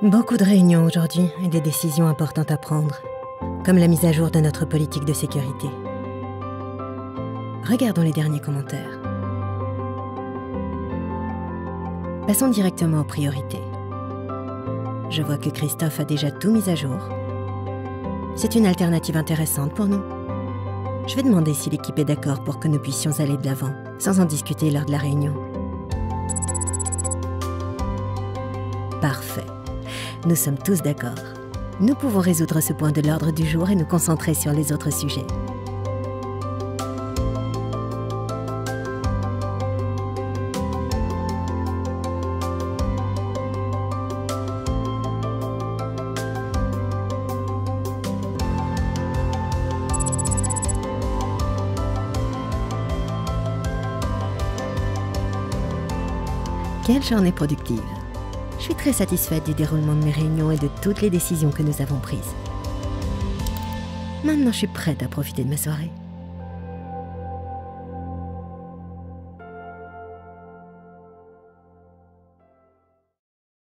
Beaucoup de réunions aujourd'hui et des décisions importantes à prendre, comme la mise à jour de notre politique de sécurité. Regardons les derniers commentaires. Passons directement aux priorités. Je vois que Christophe a déjà tout mis à jour. C'est une alternative intéressante pour nous. Je vais demander si l'équipe est d'accord pour que nous puissions aller de l'avant, sans en discuter lors de la réunion. Parfait. Nous sommes tous d'accord. Nous pouvons résoudre ce point de l'ordre du jour et nous concentrer sur les autres sujets. Quelle journée productive! Je suis très satisfaite du déroulement de mes réunions et de toutes les décisions que nous avons prises. Maintenant, je suis prête à profiter de ma soirée.